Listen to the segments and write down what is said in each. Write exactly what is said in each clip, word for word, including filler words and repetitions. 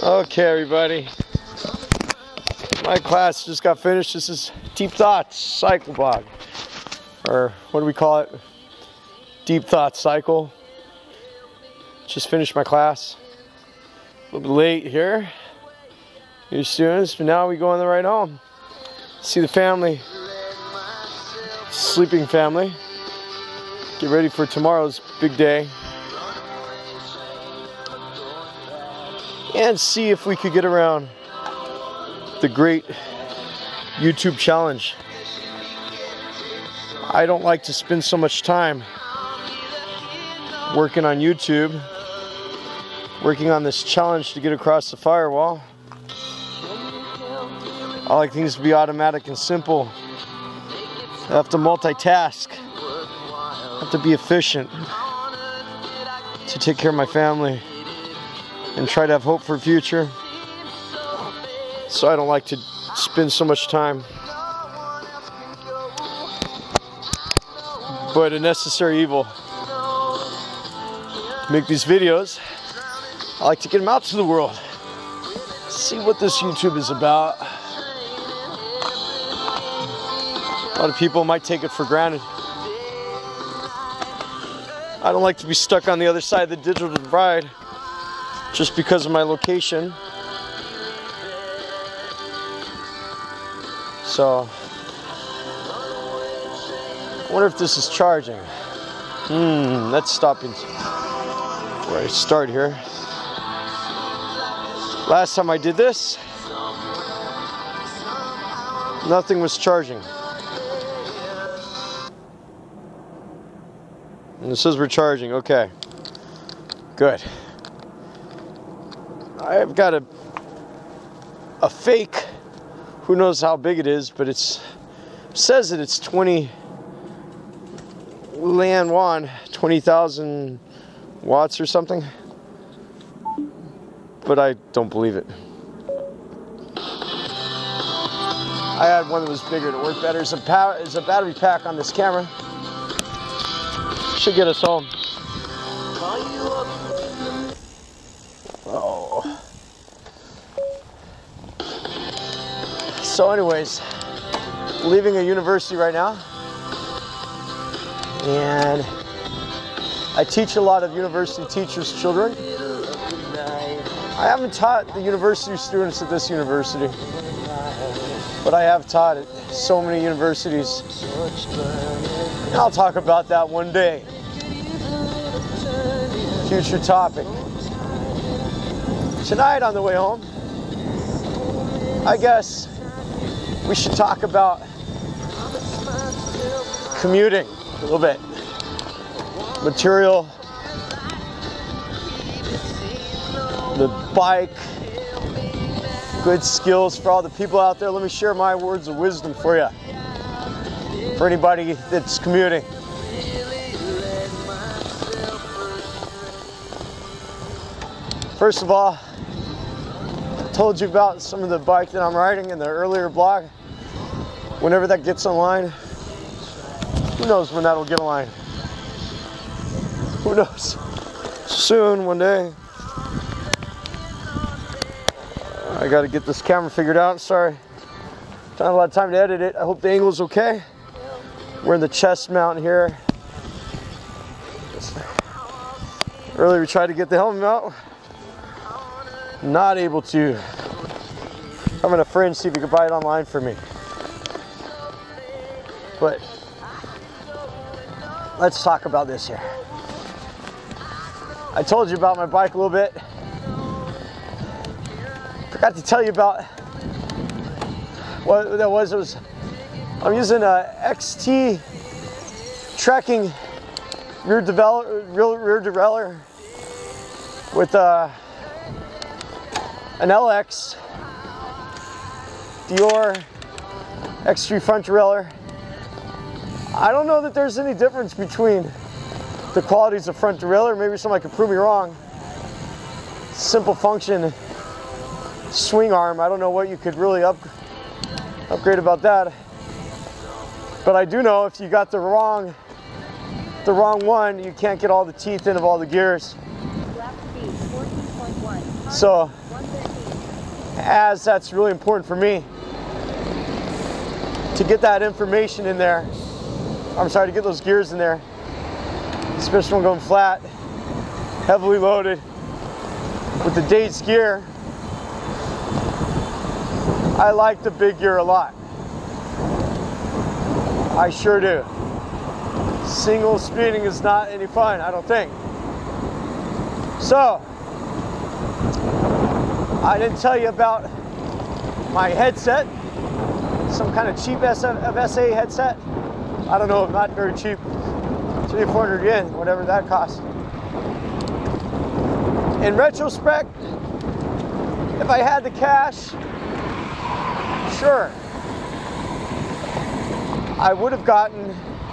Okay, everybody. My class just got finished. This is Deep Thoughts Cycle Blog. Or what do we call it? Deep Thoughts Cycle. Just finished my class. A little bit late here. New students, but now we go on the ride home. See the family. Sleeping family. Get ready for tomorrow's big day. And see if we could get around the great YouTube challenge. I don't like to spend so much time working on YouTube, working on this challenge to get across the firewall. I like things to be automatic and simple. I have to multitask. I have to be efficient to take care of my family and try to have hope for the future. So I don't like to spend so much time. But a necessary evil. Make these videos. I like to get them out to the world. See what this YouTube is about. A lot of people might take it for granted. I don't like to be stuck on the other side of the digital divide just because of my location. So, I wonder if this is charging. Hmm, let's stop in where I start here. Last time I did this, nothing was charging. And it says we're charging, okay. Good. I've got a a fake, who knows how big it is, but it's says that it's twenty Lan Wan, twenty thousand watts or something. But I don't believe it. I had one that was bigger to work better. There's a, power, there's a battery pack on this camera. Should get us home. Oh. So anyways, leaving a university right now. And I teach a lot of university teachers' children. I haven't taught the university students at this university, but I have taught at so many universities. I'll talk about that one day. Future topic. Tonight on the way home, I guess we should talk about commuting a little bit. Material, the bike, good skills for all the people out there. Let me share my words of wisdom for you. For anybody that's commuting. First of all, I told you about some of the bike that I'm riding in the earlier blog. Whenever that gets online, who knows when that'll get online? Who knows? Soon, one day. I gotta get this camera figured out, sorry. Don't have a lot of time to edit it. I hope the angle is okay. We're in the chest mount here. Earlier we tried to get the helmet mount. Not able to. I'm gonna friend see if you can buy it online for me. But let's talk about this here. I told you about my bike a little bit. Forgot to tell you about what that was. It was I'm using a X T trekking rear derailleur, rear, rear derailleur with uh, an L X Dior X three front derailleur. I don't know that there's any difference between the qualities of front derailleur. Maybe somebody could prove me wrong. Simple function, swing arm. I don't know what you could really up, upgrade about that. But I do know if you got the wrong, the wrong one, you can't get all the teeth in of all the gears. So as that's really important for me to get that information in there. I'm sorry, to get those gears in there, especially when going flat, heavily loaded with the Dates gear. I like the big gear a lot. I sure do. Single speeding is not any fun, I don't think. So, I didn't tell you about my headset. Some kind of cheap S A headset. I don't know, not very cheap. three or four hundred yen, whatever that costs. In retrospect, if I had the cash, sure, I would have gotten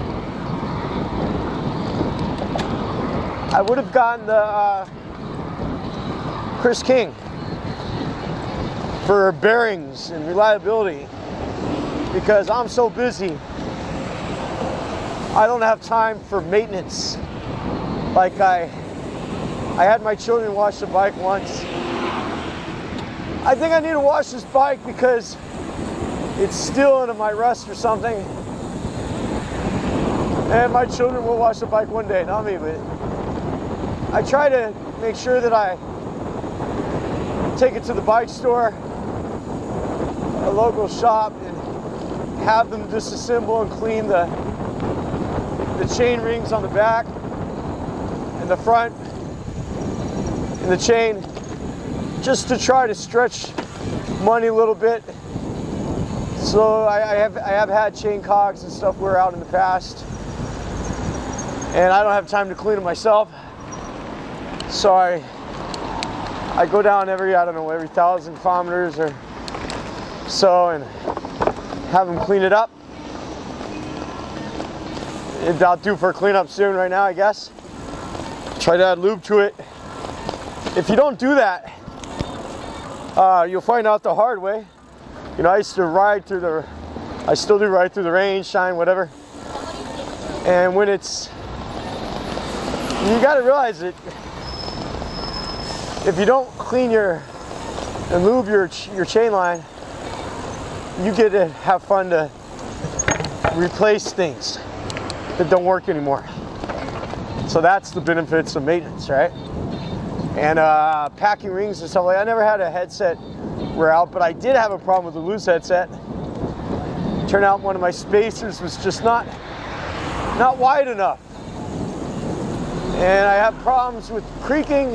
I would have gotten the uh, Chris King for bearings and reliability, because I'm so busy. I don't have time for maintenance. Like I, I had my children wash the bike once. I think I need to wash this bike because it's still into my rust or something. And my children will wash the bike one day, not me, but I try to make sure that I take it to the bike store, a local shop, and have them disassemble and clean the the chain rings on the back and the front and the chain, just to try to stretch money a little bit. So I, I have I have had chain cogs and stuff wear out in the past, and I don't have time to clean them myself. So I, I go down every, I don't know, every thousand kilometers or so and have them clean it up. It's about due for a cleanup soon right now, I guess. Try to add lube to it. If you don't do that, uh, you'll find out the hard way. You know, I used to ride through the, I still do ride through the rain, shine, whatever. And when it's, you gotta realize that if you don't clean your and lube your your chain line, you get to have fun to replace things that don't work anymore. So that's the benefits of maintenance, right? And uh, packing rings and stuff like that. I never had a headset wear out, but I did have a problem with the loose headset. Turned out one of my spacers was just not not wide enough, and I have problems with creaking.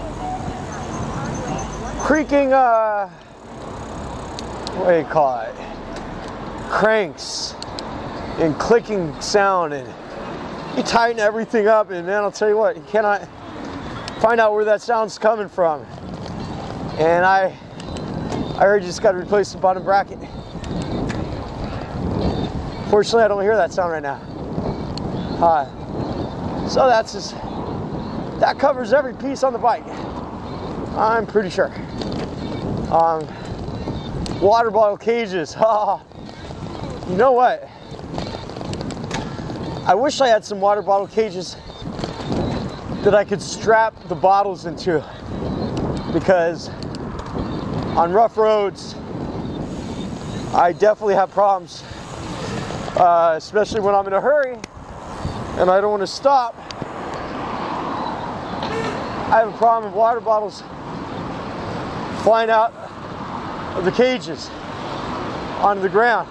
Creaking, uh, what do you call it? Cranks and clicking sound, and you tighten everything up, and man, I'll tell you what, you cannot find out where that sound's coming from. And I, I heard you just got to replace the bottom bracket. Fortunately, I don't hear that sound right now. Uh, so that's just, that covers every piece on the bike, I'm pretty sure. Um, water bottle cages. Oh, you know what? I wish I had some water bottle cages that I could strap the bottles into, because on rough roads, I definitely have problems, uh, especially when I'm in a hurry and I don't want to stop. I have a problem with water bottles flying out of the cages onto the ground.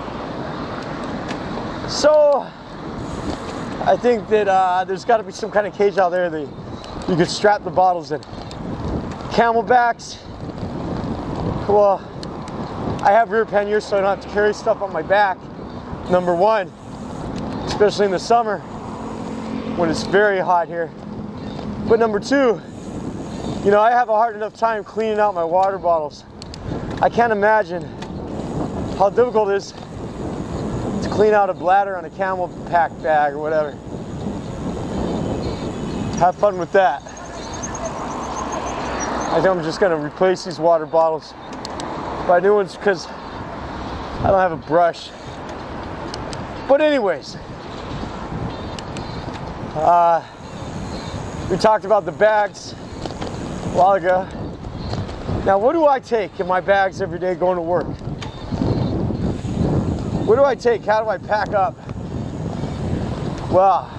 So I think that uh, there's got to be some kind of cage out there that you could strap the bottles in. Camelbacks, well, I have rear panniers so I don't have to carry stuff on my back, number one, especially in the summer when it's very hot here. But number two, you know, I have a hard enough time cleaning out my water bottles. I can't imagine how difficult it is to clean out a bladder on a camel pack bag or whatever. Have fun with that. I think I'm just gonna replace these water bottles by new ones because I don't have a brush. But anyways, uh, we talked about the bags a while ago. Now, what do I take in my bags every day going to work? What do I take? How do I pack up? Well,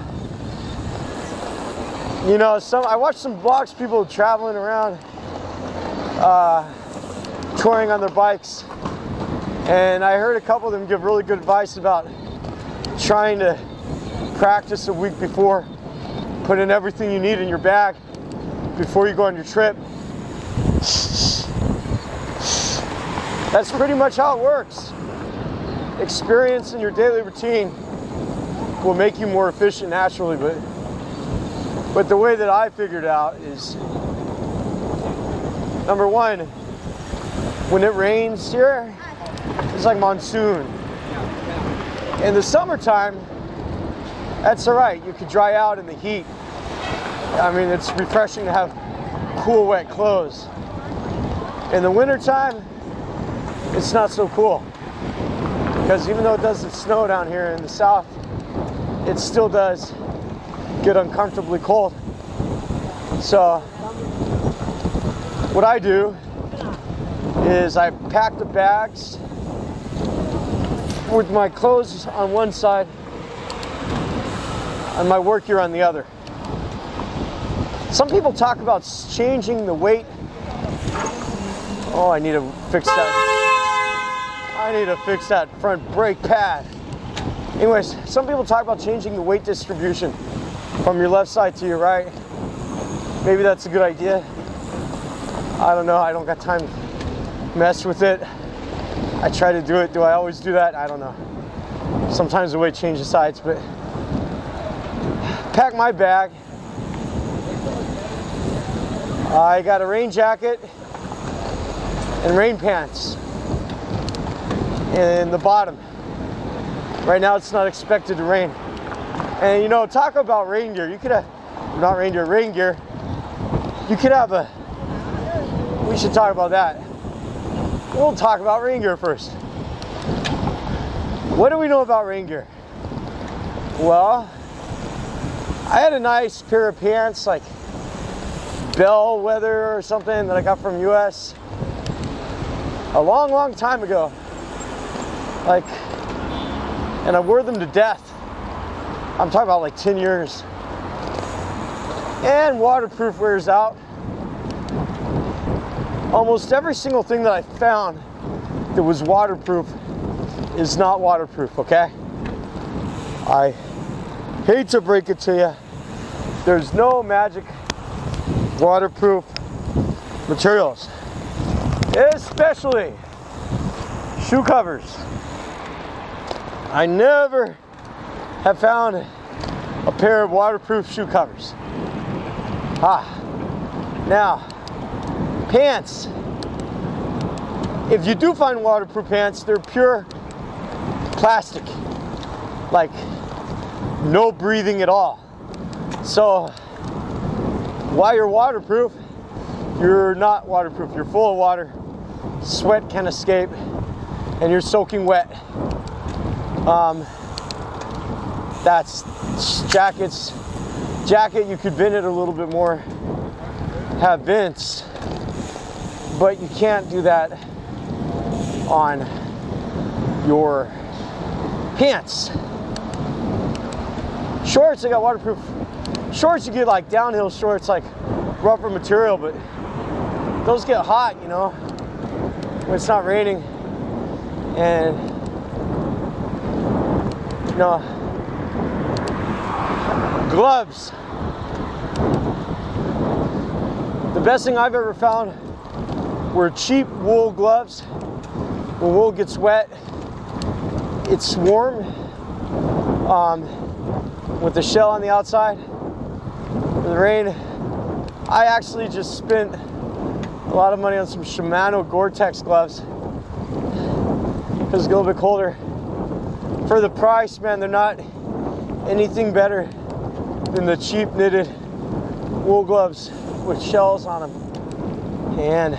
you know, some I watched some vlogs, people traveling around, uh, touring on their bikes, and I heard a couple of them give really good advice about trying to practice a week before, put in everything you need in your bag before you go on your trip. That's pretty much how it works. Experience in your daily routine will make you more efficient naturally, but but the way that I figured out is, number one, when it rains here, it's like monsoon. In the summertime, that's all right. You could dry out in the heat. I mean, it's refreshing to have cool, wet clothes. In the wintertime, it's not so cool. Because even though it doesn't snow down here in the south, it still does get uncomfortably cold. So what I do is I pack the bags with my clothes on one side and my work gear on the other. Some people talk about changing the weight. Oh, I need to fix that. I need to fix that front brake pad. Anyways, some people talk about changing the weight distribution from your left side to your right. Maybe that's a good idea. I don't know. I don't got time to mess with it. I try to do it. Do I always do that? I don't know. Sometimes the weight changes sides, but pack my bag. I got a rain jacket and rain pants in the bottom. Right now it's not expected to rain. And you know, talk about rain gear. You could have, not rain gear, rain gear. You could have a, we should talk about that. We'll talk about rain gear first. What do we know about rain gear? Well, I had a nice pair of pants, like Bellwether or something, that I got from U S a long, long time ago. Like, and I wore them to death. I'm talking about like ten years. And waterproof wears out. Almost every single thing that I found that was waterproof is not waterproof, okay? I hate to break it to you. There's no magic waterproof materials, especially shoe covers. I never have found a pair of waterproof shoe covers. Ah, now, pants. If you do find waterproof pants, they're pure plastic, like no breathing at all. So while you're waterproof, you're not waterproof. You're full of water, sweat can escape, and you're soaking wet. Um, that's jackets. Jacket, you could vent it a little bit more, have vents, but you can't do that on your pants. Shorts, they got waterproof. Shorts, you get like downhill shorts, like rougher material, but those get hot, you know, when it's not raining. And, you know, gloves. The best thing I've ever found were cheap wool gloves. When wool gets wet, it's warm um, with the shell on the outside. For the rain, I actually just spent a lot of money on some Shimano Gore-Tex gloves because it's a little bit colder. For the price, man, they're not anything better than the cheap knitted wool gloves with shells on them. And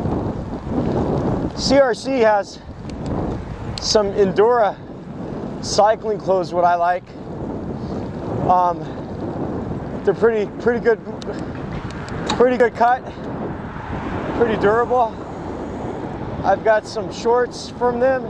C R C has some Endura cycling clothes, what I like. Um, they're pretty, pretty good, pretty good cut, pretty durable. I've got some shorts from them,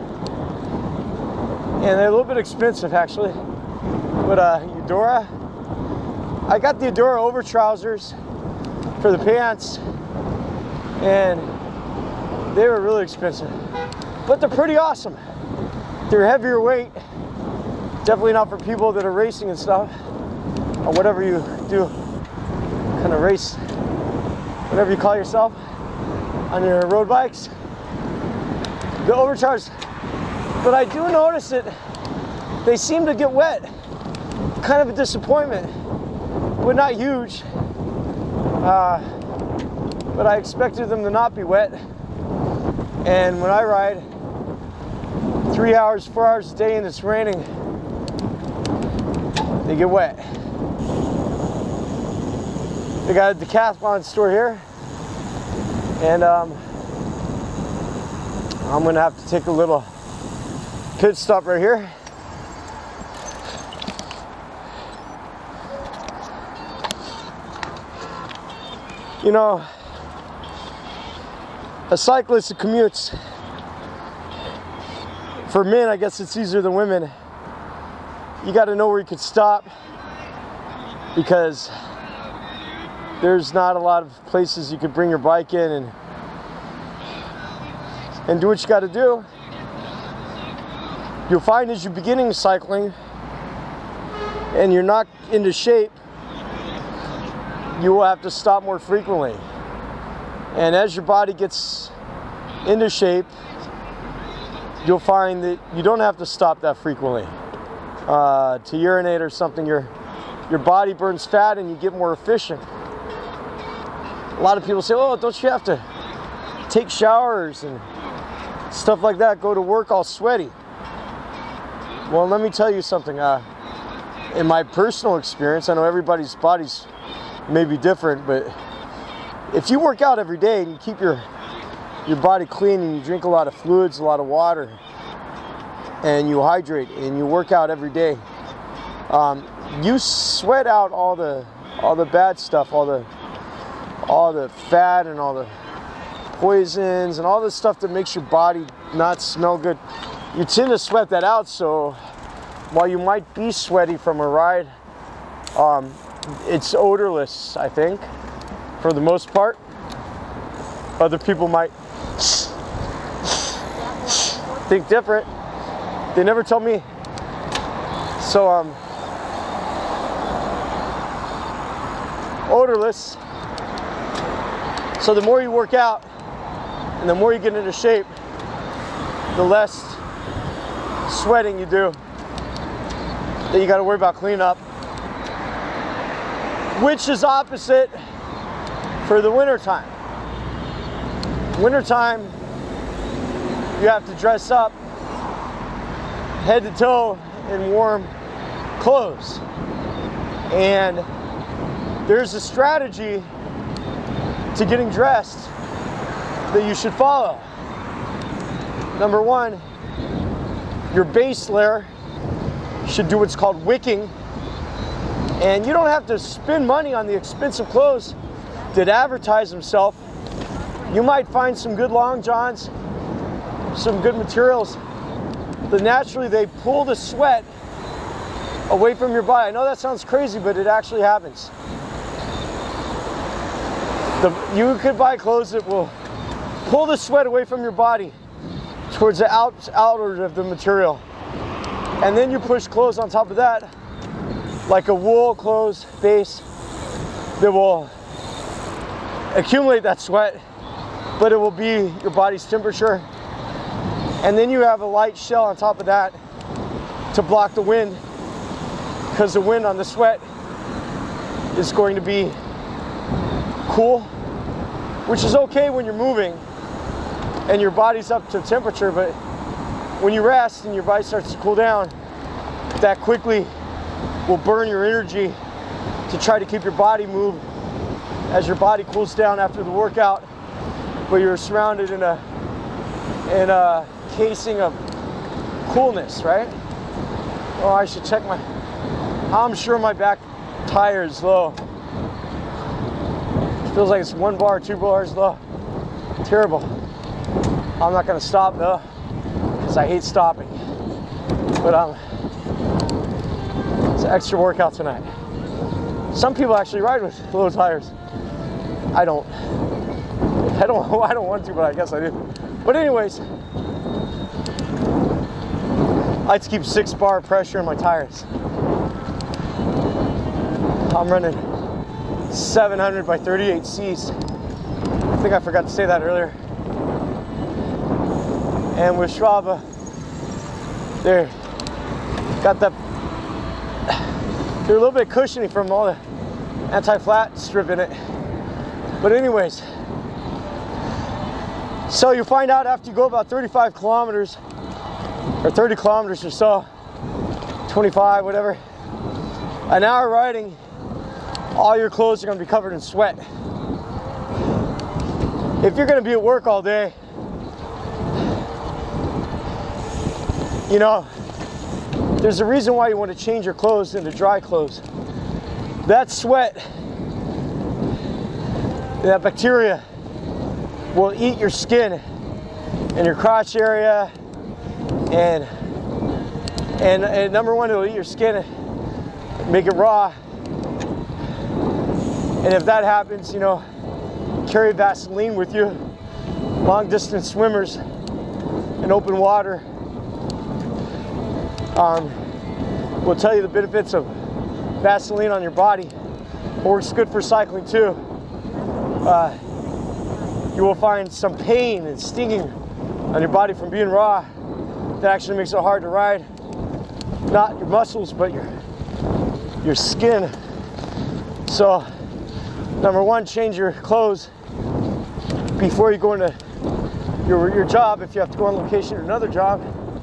and they're a little bit expensive actually, but uh, Eudora. I got the Eudora over trousers for the pants, and they were really expensive, but they're pretty awesome. They're heavier weight, definitely not for people that are racing and stuff, or whatever you do, kind of race, whatever you call yourself on your road bikes. The overcharged, but I do notice that they seem to get wet. Kind of a disappointment, but not huge. Uh, but I expected them to not be wet. And when I ride three hours, four hours a day and it's raining, they get wet. They got a Decathlon store here, and um, I'm gonna have to take a little pit stop right here. You know, a cyclist who commutes, for men, I guess it's easier than women. You got to know where you could stop, because there's not a lot of places you could bring your bike in and and do what you got to do. You'll find as you're beginning cycling and you're not into shape, you will have to stop more frequently. And as your body gets into shape, you'll find that you don't have to stop that frequently. Uh, to urinate or something, your, your body burns fat and you get more efficient. A lot of people say, oh, don't you have to take showers and stuff like that, go to work all sweaty? Well, let me tell you something. Uh, in my personal experience, I know everybody's bodies may be different, but if you work out every day and you keep your your body clean and you drink a lot of fluids, a lot of water, and you hydrate and you work out every day, um, you sweat out all the all the bad stuff, all the all the fat and all the poisons and all the stuff that makes your body not smell good. You tend to sweat that out. So while you might be sweaty from a ride, um, it's odorless, I think, for the most part. Other people might think different. They never tell me. So, um, odorless. So the more you work out and the more you get into shape, the less sweating you do that you got to worry about cleaning up. Which is opposite for the winter time. Winter time, you have to dress up head to toe in warm clothes. And there's a strategy to getting dressed that you should follow. Number one, your base layer should do what's called wicking. And you don't have to spend money on the expensive clothes that advertise themselves. You might find some good long johns, some good materials, but naturally they pull the sweat away from your body. I know that sounds crazy, but it actually happens. The, you could buy clothes that will pull the sweat away from your body towards the out, outward of the material. And then you push clothes on top of that, like a wool clothes base, that will accumulate that sweat, but it will be your body's temperature. And then you have a light shell on top of that to block the wind, because the wind on the sweat is going to be cool, which is okay when you're moving and your body's up to temperature, but when you rest and your body starts to cool down, that quickly will burn your energy to try to keep your body moved as your body cools down after the workout, but you're surrounded in a in a casing of coolness, right? Oh, I should check my, I'm sure my back tire is low. It feels like it's one bar, two bars low. Terrible. I'm not gonna stop though, because I hate stopping. But um, it's an extra workout tonight. Some people actually ride with low tires. I don't. I don't. I don't want to, but I guess I do. But anyways, I like to keep six bar pressure in my tires. I'm running seven hundred by thirty-eight C's. I think I forgot to say that earlier. And with Strava, they're got that. They're a little bit cushiony from all the anti-flat strip in it. But anyways, so you find out after you go about thirty-five kilometers or thirty kilometers or so, twenty-five, whatever, an hour riding, all your clothes are going to be covered in sweat. If you're going to be at work all day, you know, there's a reason why you want to change your clothes into dry clothes. That sweat, that bacteria will eat your skin and your crotch area, and, and, and number one, it'll eat your skin and make it raw. And if that happens, you know, carry Vaseline with you. Long distance swimmers in open water um, will tell you the benefits of Vaseline on your body. It works good for cycling too. Uh, you will find some pain and stinging on your body from being raw. That actually makes it hard to ride. Not your muscles, but your your skin. So, number one, change your clothes before you go into your, your job, if you have to go on location to another job.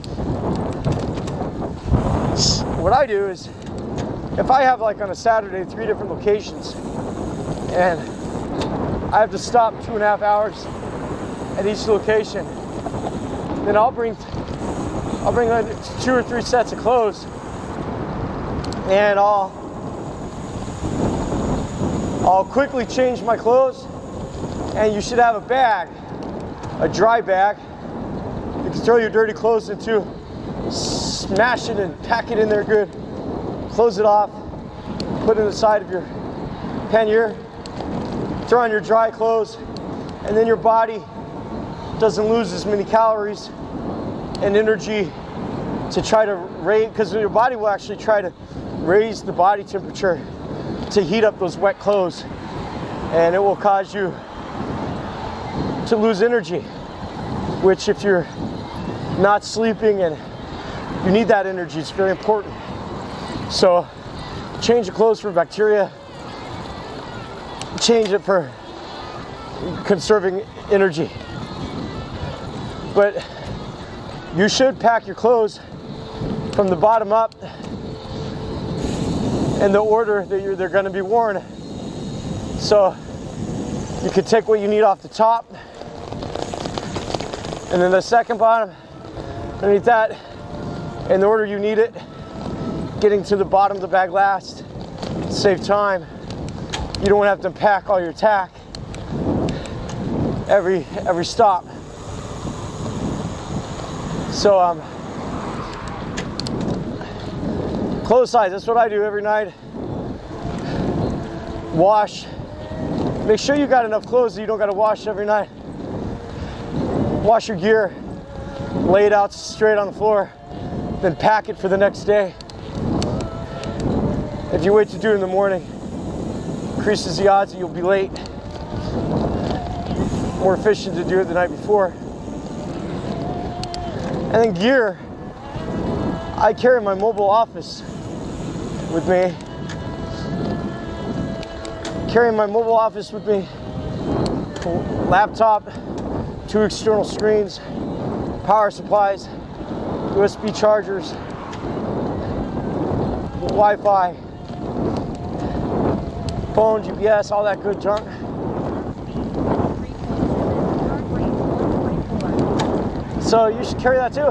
What I do is, if I have like on a Saturday, three different locations, and I have to stop two and a half hours at each location, then I'll bring, I'll bring like two or three sets of clothes, and I'll, I'll quickly change my clothes. And you should have a bag, a dry bag. You can throw your dirty clothes into, smash it and pack it in there good. Close it off, put it in the side of your pannier, throw on your dry clothes, and then your body doesn't lose as many calories and energy to try to raise, because your body will actually try to raise the body temperature to heat up those wet clothes, and it will cause you to lose energy, which if you're not sleeping and you need that energy, it's very important. So change your clothes for bacteria, change it for conserving energy. But you should pack your clothes from the bottom up in the order that you're, they're going to be worn. So you can take what you need off the top, and then the second bottom, underneath that, in the order you need it, getting to the bottom of the bag last, save time. You don't want to have to pack all your tack every every stop. So um, clothes size, that's what I do every night. Wash. Make sure you got enough clothes that you don't got to wash every night. Wash your gear, lay it out straight on the floor, then pack it for the next day. If you wait to do it in the morning, increases the odds that you'll be late. More efficient to do it the night before. And then gear, I carry my mobile office with me. Carry my mobile office with me, laptop, two external screens, power supplies, U S B chargers, Wi-Fi, phone, G P S, all that good junk. So you should carry that too.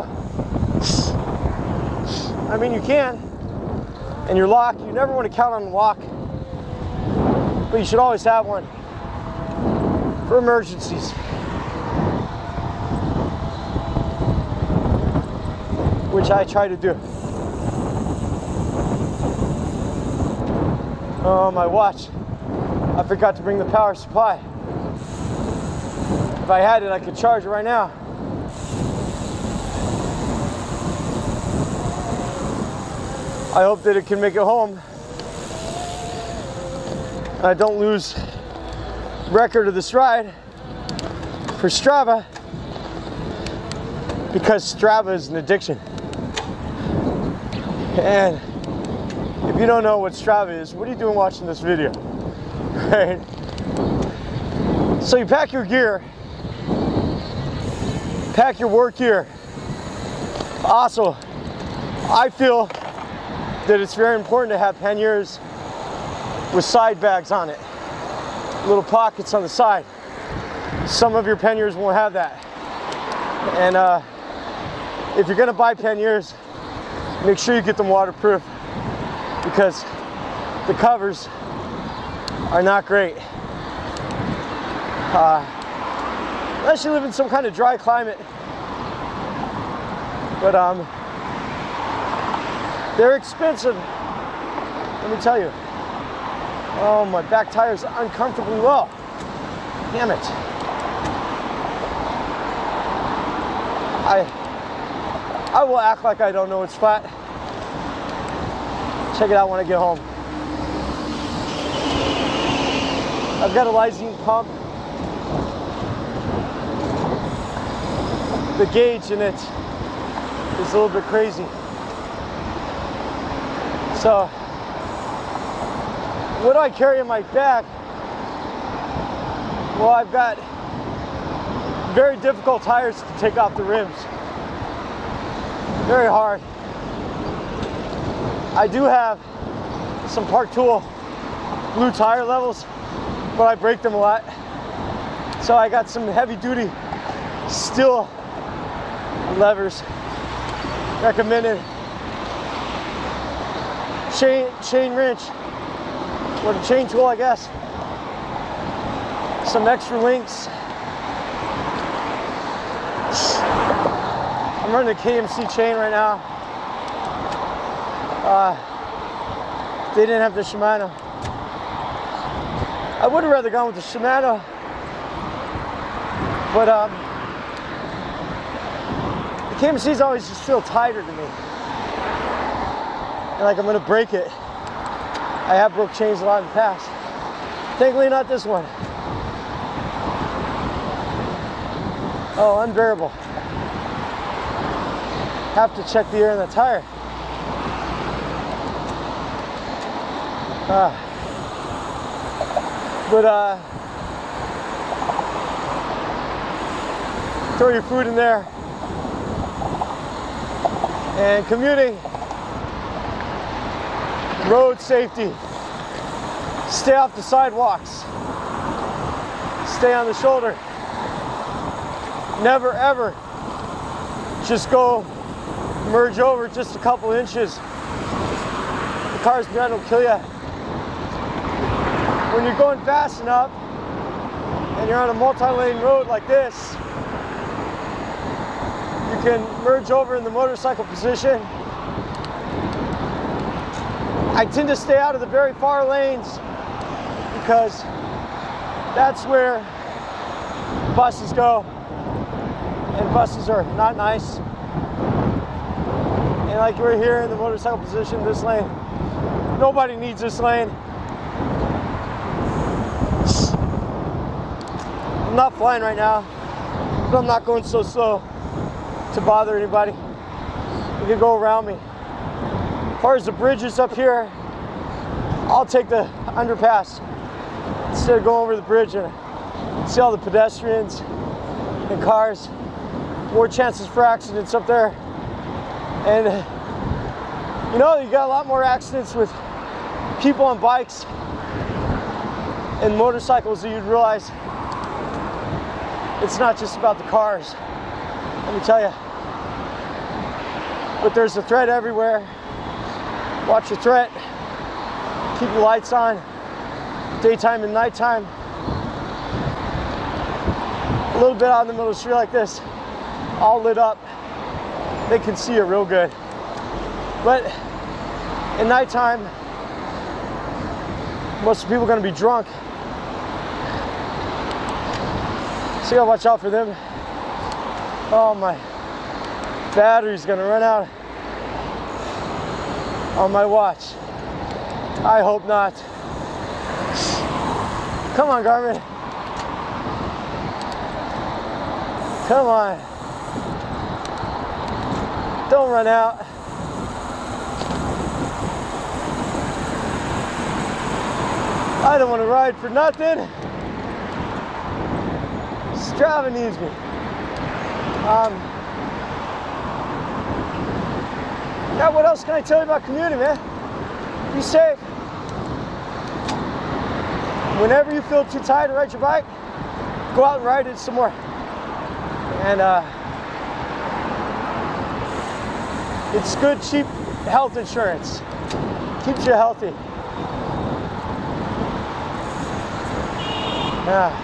I mean, you can. And your lock, you never want to count on the lock, but you should always have one for emergencies. which I try to do. Oh, my watch. I forgot to bring the power supply. If I had it, I could charge it right now. I hope that it can make it home. And I don't lose record of this ride for Strava, because Strava is an addiction. And if you don't know what Strava is, what are you doing watching this video? Right? So you pack your gear, pack your work gear. Also, I feel that it's very important to have panniers with side bags on it, little pockets on the side. Some of your panniers won't have that. And uh, if you're gonna buy panniers, make sure you get them waterproof, because the covers are not great. Uh, unless you live in some kind of dry climate. But um, they're expensive, let me tell you. Oh, my back tire's uncomfortably low. Damn it. I I will act like I don't know it's flat. Check it out when I get home. I've got a lysine pump. The gauge in it is a little bit crazy. So, what do I carry in my bag? Well, I've got very difficult tires to take off the rims. Very hard. I do have some Park Tool blue tire levels, but I break them a lot. So I got some heavy duty steel levers. Recommended. Chain, chain wrench, or the chain tool, I guess. Some extra links. I'm running a K M C chain right now. Uh, they didn't have the Shimano. I would have rather gone with the Shimano, but um, the K M C's always just feel tighter to me. And like I'm gonna break it. I have broke chains a lot in the past. Thankfully not this one. Oh, unbearable. Have to check the air in the tire. Uh, but uh, throw your food in there. And commuting, road safety. Stay off the sidewalks. Stay on the shoulder. Never ever just go merge over just a couple inches. The car's behind will kill you. When you're going fast enough and you're on a multi-lane road like this, you can merge over in the motorcycle position. I tend to stay out of the very far lanes because that's where buses go, and buses are not nice. And like we're here in the motorcycle position, this lane, nobody needs this lane. I'm not flying right now, but I'm not going so slow to bother anybody. You can go around me. As far as the bridges up here, I'll take the underpass instead of going over the bridge and see all the pedestrians and cars. More chances for accidents up there. And you know, you got a lot more accidents with people on bikes and motorcycles than you'd realize. It's not just about the cars, let me tell you. But there's a threat everywhere. Watch your threat. Keep your lights on, daytime and nighttime. A little bit out in the middle of the street like this, all lit up. they can see it real good. But at nighttime, most people are going to be drunk. So you gotta watch out for them. Oh, my battery's gonna run out on my watch. I hope not. Come on, Garmin. Come on. Don't run out. I don't want to ride for nothing. Strava needs me. Um, yeah, what else can I tell you about commuting, man? Be safe. Whenever you feel too tired to ride your bike, go out and ride it some more. And uh, it's good, cheap health insurance. Keeps you healthy. Yeah.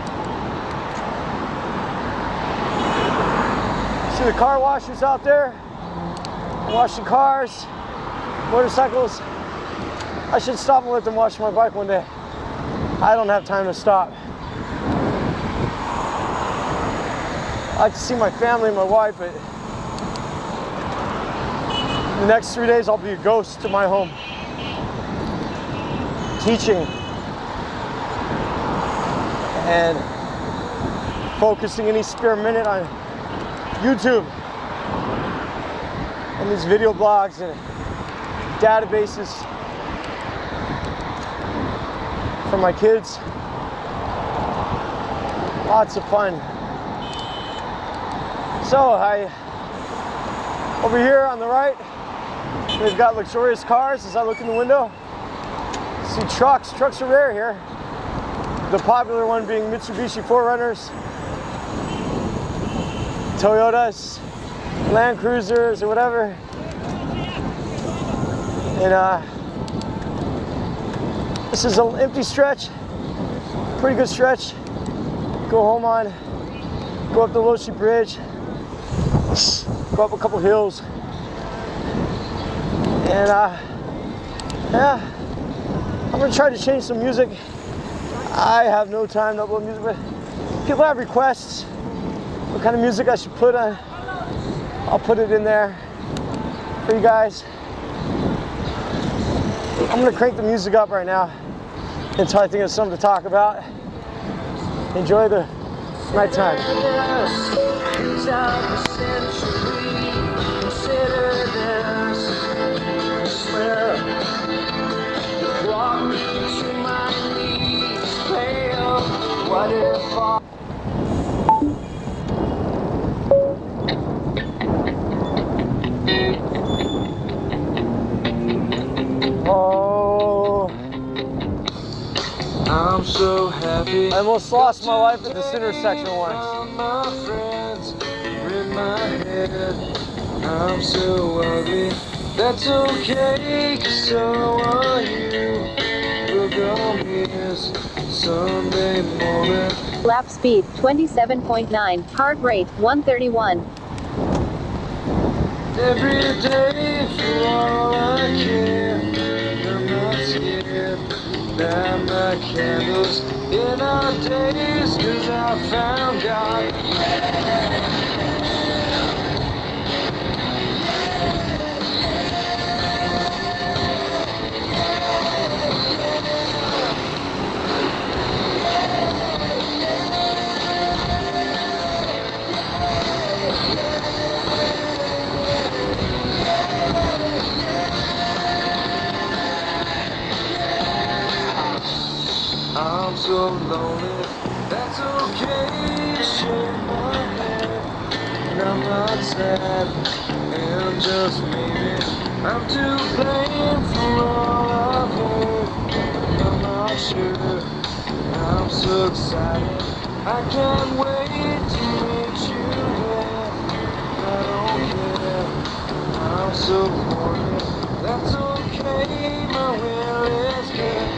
See the car washers out there washing cars, motorcycles. I should stop and let them wash my bike one day. I don't have time to stop. I like to see my family and my wife, but the next three days I'll be a ghost to my home, teaching and focusing any spare minute on YouTube and these video blogs and databases for my kids. Lots of fun. So I, over here on the right, they've got luxurious cars. As I look in the window, see trucks. Trucks are rare here. The popular one being Mitsubishi four runners, Toyotas, Land Cruisers, or whatever. And uh, this is an empty stretch, pretty good stretch. Go home on, go up the Loshi Bridge, go up a couple hills, and uh, yeah, I'm gonna try to change some music. I have no time to upload music, but people have requests. What kind of music I should put on? I'll put it in there for you guys. I'm gonna crank the music up right now until I think of something to talk about. Enjoy the nighttime. Oh, I'm so happy. I almost lost my life at this intersection once. My friends in my head. I'm so ugly. That's okay, 'cause so are you. We're gonna miss Sunday morning. Lap speed twenty-seven point nine, heart rate one thirty-one. Every day for all I care, I'm not scared. Light my candles in our days, 'cause I found God. I'm so lonely, that's okay, shake my head, and I'm not sad, and just maybe I'm to blame for all I've heard. I'm not sure, I'm so excited, I can't wait to meet you there. I don't care, I'm so horny, that's okay, my will is good.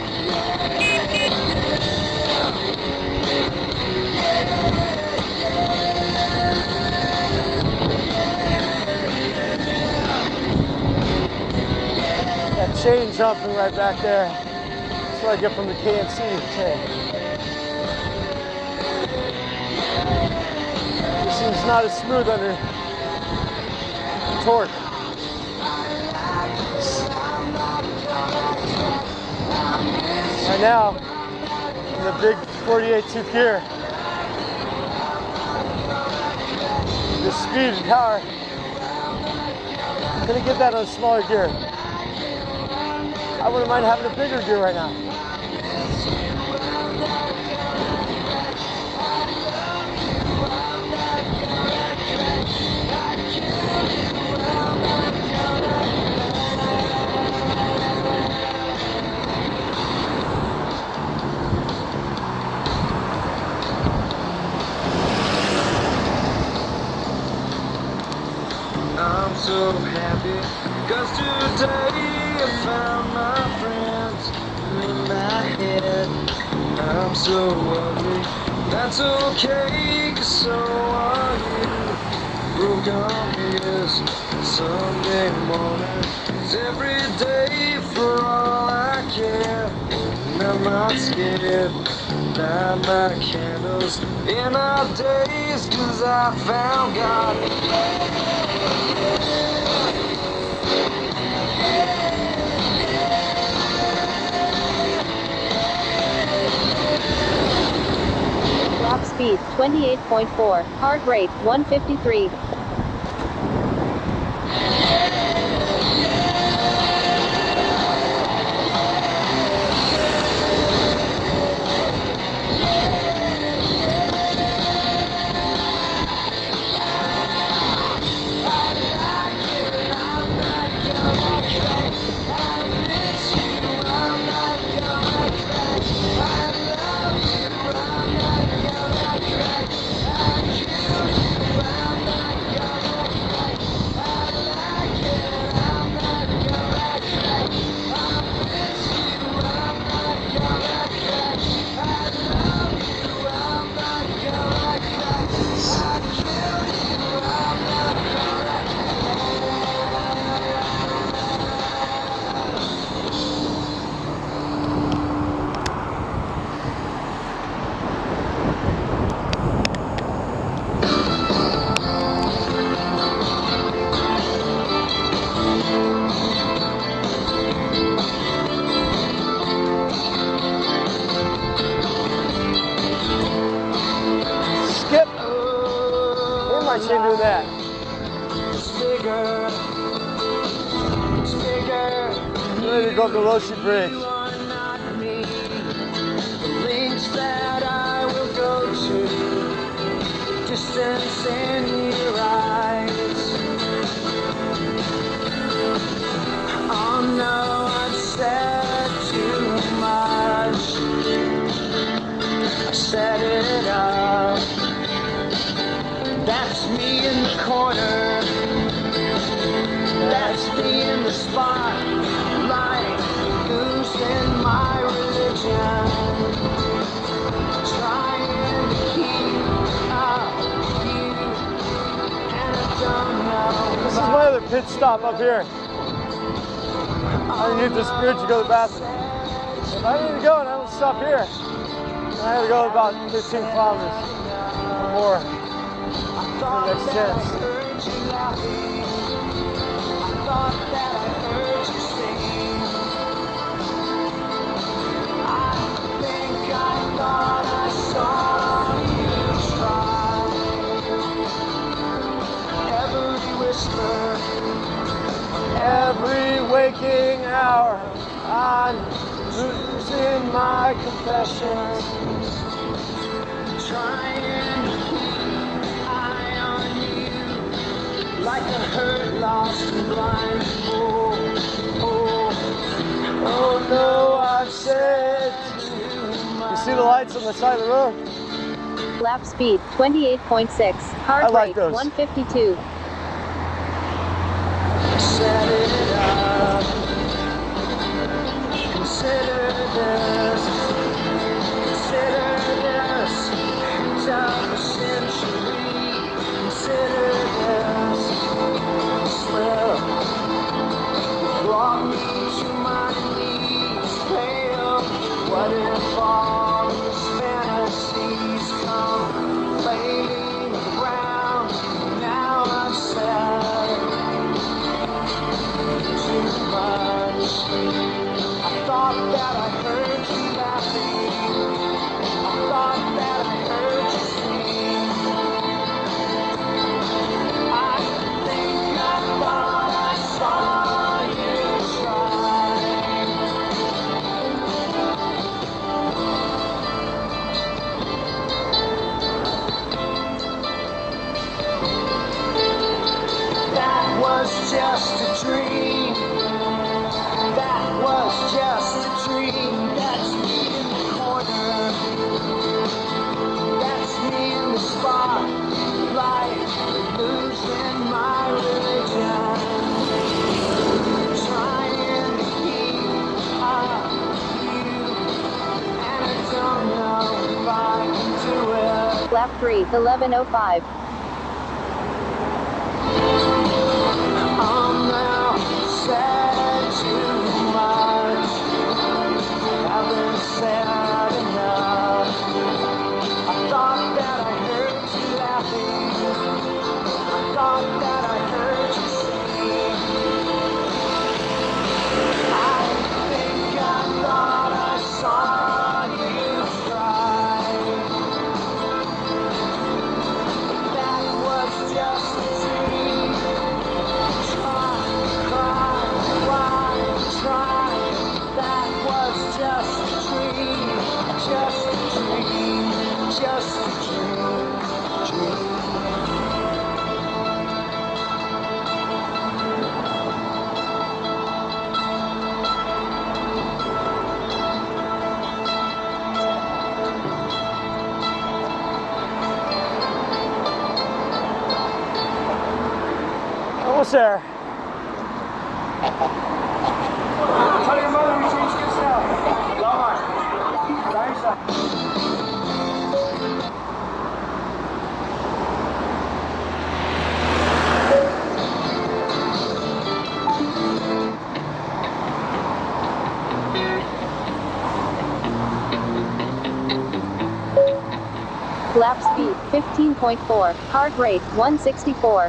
I'm jumping right back there. That's what I get from the K N C tank. It seems not as smooth under torque. Right now, in the big forty-eight tooth gear, the speed and power, I'm gonna get that on a smaller gear. I wouldn't mind having a bigger gear right now. I'm so happy, cause today I found my friends in my head. I'm so ugly, that's okay, cause so are you. Broke on is Sunday morning, it's every day for all I care. And I'm not scared, light my candles in our days, cause I found God. Lap speed twenty-eight point four, heart rate one fifty-three. Skip! Where am I chain doing that? It's bigger, it's bigger. Ready to go up the Loshi Bridge. You are not me. The links that I will go to, distance in your eyes. Oh no, I've said too much. I set it up. That's me in the corner. That's me in the spotlight, losing my religion, trying to keep up with you, and I don't know. This is my other pit stop up here. Underneath this bridge to go to the bathroom. If I need to go and I don't stop here, then I have to go about fifteen kilometers or more for the next chance. Thought that I heard you sing. I think I thought I saw you try. Every whisper, Every waking hour, I'm losing my confessions. trying to keep an eye on you, like a hurt, lost, and blind fool. Oh, Oh no, I've said too You much. see the lights on the side of the road? Lap speed twenty-eight point six, heart I like rate those. one fifty-two. Set it up. Consider this. Consider this. Hands of the century. Consider this. Slip. Brought me to my Lap three, eleven oh five. I'm now sad too much. I've been sad enough. I thought that I heard you laughing. I thought that I heard you sing. I think I thought I saw you cry. That was just a dream. Try, cry, why, try. That was just a dream. Just a dream. Just a dream. Dream. Almost there. Tell your mother we changed this out. Love her. Thanks. Lap speed, fifteen point four. Heart rate, one sixty-four.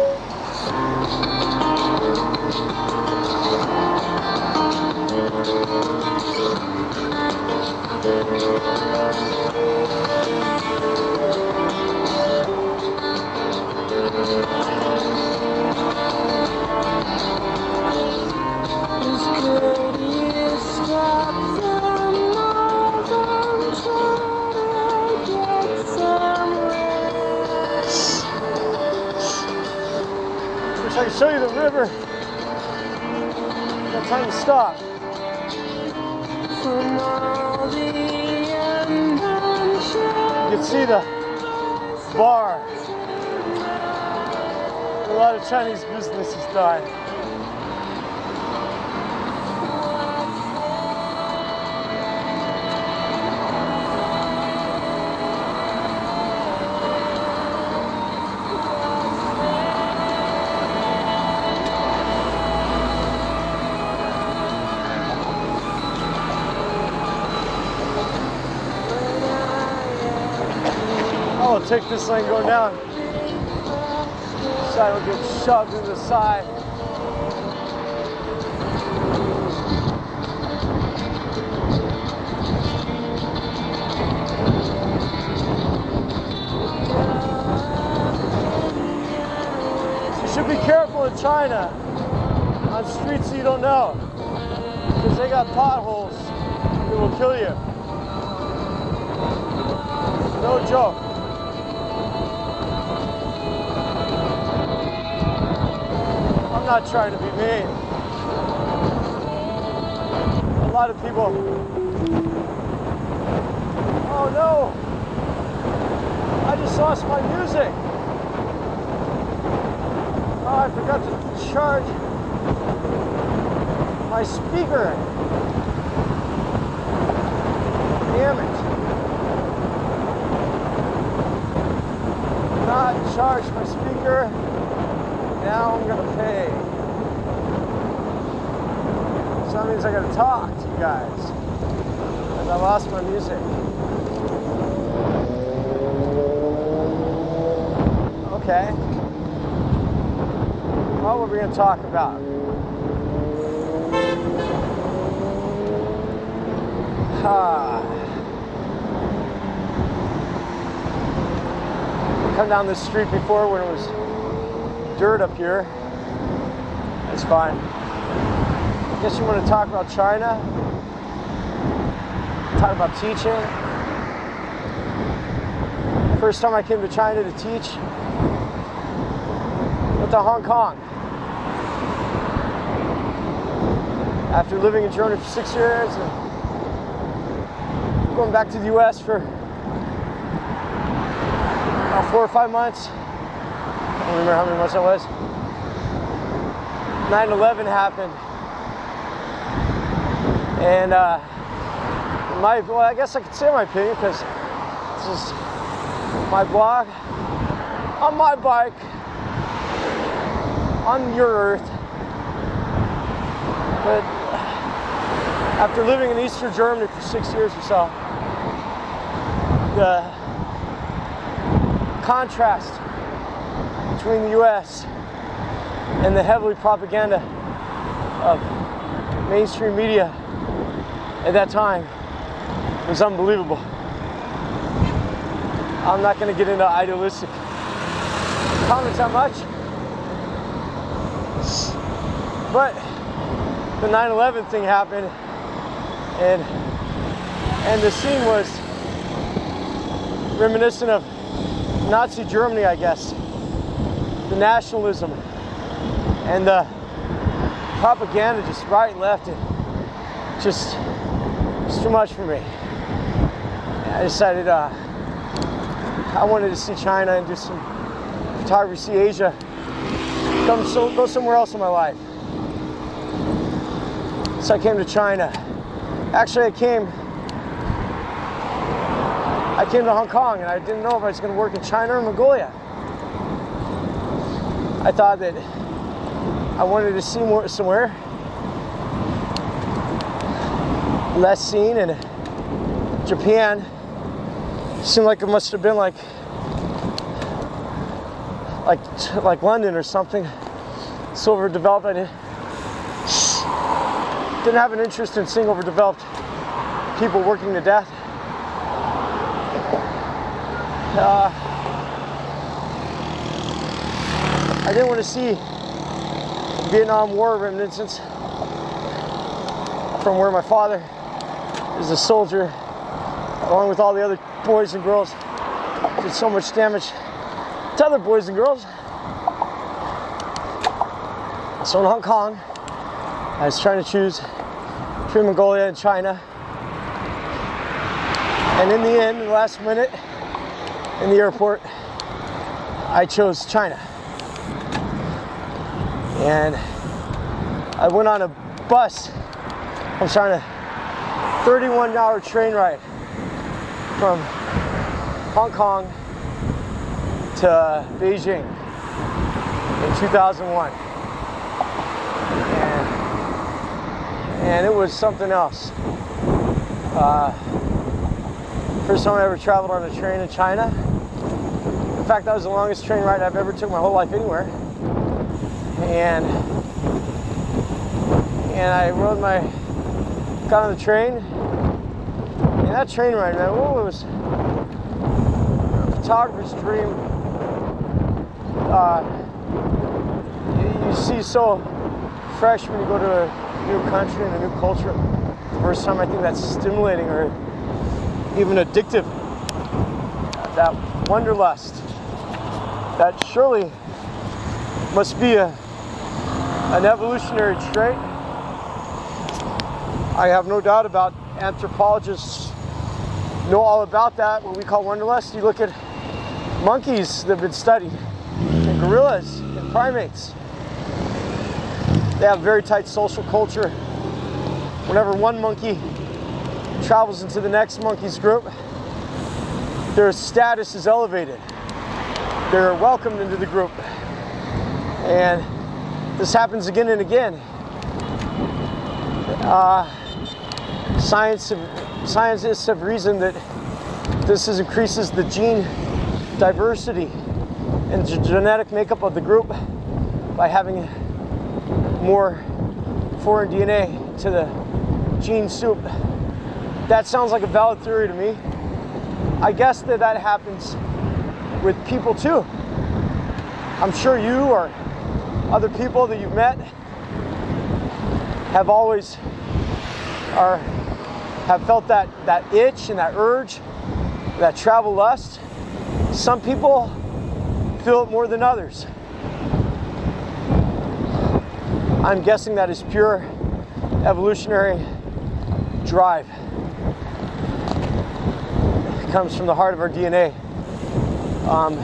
Could you stop the noise? I'm trying to get some rest. Wish I could show you the river. No time to stop. From all the unknown You can see the bar. A lot of Chinese businesses died. I'll take this lane going down. Side will get shoved to the side. You should be careful in China on streets you don't know, because they got potholes that will kill you. No joke. I'm not trying to be mean. A lot of people, oh no, I just lost my music. Oh, I forgot to charge my speaker. Damn it. Not charged my speaker. Now I'm gonna pay. So that means I gotta talk to you guys. Because I lost my music. Okay. Well, what are we gonna talk about? Ah. Come down this street before when it was dirt up here. It's fine. I guess you want to talk about China? Talk about teaching. First time I came to China to teach, went to Hong Kong. After living in Germany for six years and going back to the U S for about four or five months. I don't remember how many months that was. nine eleven happened. And uh, my, well, I guess I could say my opinion because it's just my blog, on my bike, on your earth. But after living in Eastern Germany for six years or so, the contrast between the U S and the heavily propaganda of mainstream media at that time was unbelievable. I'm not going to get into idealistic comments that much, but the nine eleven thing happened, and and the scene was reminiscent of Nazi Germany, I guess. The nationalism and the propaganda, just right and left, and just, just too much for me. I decided uh, I wanted to see China and do some photography, see Asia, come so, go somewhere else in my life. So I came to China. Actually, I came I came to Hong Kong, and I didn't know if I was going to work in China or Mongolia. I thought that I wanted to see more somewhere less seen, and Japan seemed like it must have been like like like London or something, so overdeveloped. I didn't, didn't have an interest in seeing overdeveloped people working to death. Uh, I didn't want to see Vietnam War reminiscence from where my father is a soldier, along with all the other boys and girls, did so much damage to other boys and girls. So in Hong Kong, I was trying to choose between Mongolia and China, and in the end, in the last minute, in the airport, I chose China. And I went on a bus. I'm sorry, a thirty-one hour train ride from Hong Kong to Beijing in two thousand one. And, and it was something else. Uh, first time I ever traveled on a train in China. In fact, that was the longest train ride I've ever took my whole life anywhere. And and I rode my, got on the train, and that train ride, man, oh, it was a photographer's dream. Uh, you, you see so fresh when you go to a new country and a new culture. The first time, I think that's stimulating or even addictive. That wanderlust, that surely must be a an evolutionary trait. I have no doubt about anthropologists know all about that, what we call wanderlust. You look at monkeys that have been studied, and gorillas, and primates. They have very tight social culture. Whenever one monkey travels into the next monkey's group, their status is elevated. They're welcomed into the group. And this happens again and again. Uh, science, scientists have reasoned that this is, increases the gene diversity and the genetic makeup of the group by having more foreign D N A to the gene soup. That sounds like a valid theory to me. I guess that that happens with people too. I'm sure you or other people that you've met have always are have felt that that itch and that urge, that travel lust. Some people feel it more than others. I'm guessing that is pure evolutionary drive. It comes from the heart of our D N A. Um,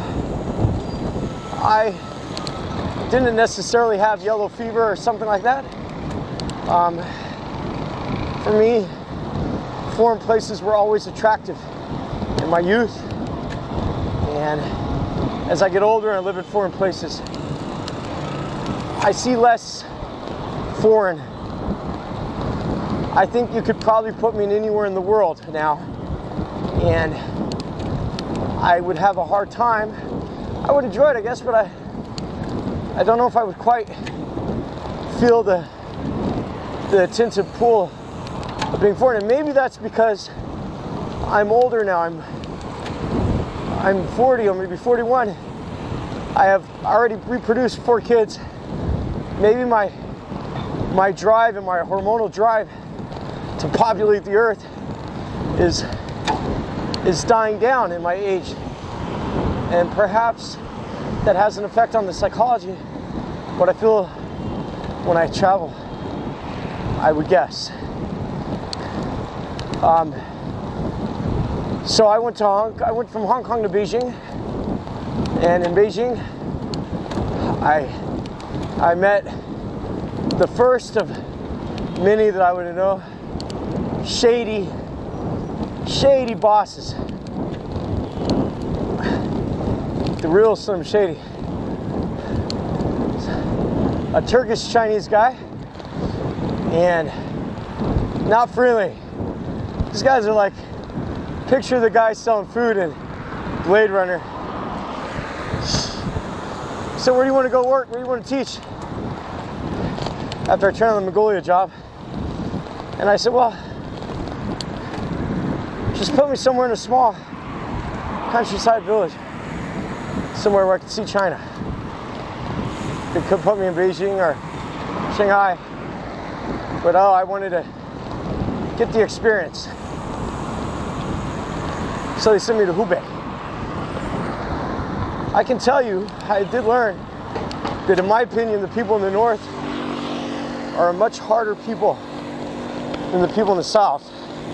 I didn't necessarily have yellow fever or something like that. Um, for me, foreign places were always attractive in my youth. And as I get older and I live in foreign places, I see less foreign. I think you could probably put me in anywhere in the world now, and I would have a hard time. I would enjoy it, I guess, but I I don't know if I would quite feel the the tinted pool of being foreign. And maybe that's because I'm older now. I'm I'm forty or maybe forty-one. I have already reproduced four kids. Maybe my my drive and my hormonal drive to populate the earth is is dying down in my age, and perhaps that has an effect on the psychology, what I feel when I travel, I would guess. Um, so I went to Hong, I went from Hong Kong to Beijing, and in Beijing, I I met the first of many that I would know, shady, shady bosses. The real Slim Shady. A Turkish Chinese guy, and not friendly. These guys are like, picture the guy selling food in Blade Runner. So where do you want to go work? Where do you want to teach? After I turned on the Mongolia job. And I said, well, just put me somewhere in a small countryside village. Somewhere where I could see China. They could put me in Beijing or Shanghai. But oh, I wanted to get the experience. So they sent me to Hubei. I can tell you, I did learn that in my opinion, the people in the north are a much harder people than the people in the south.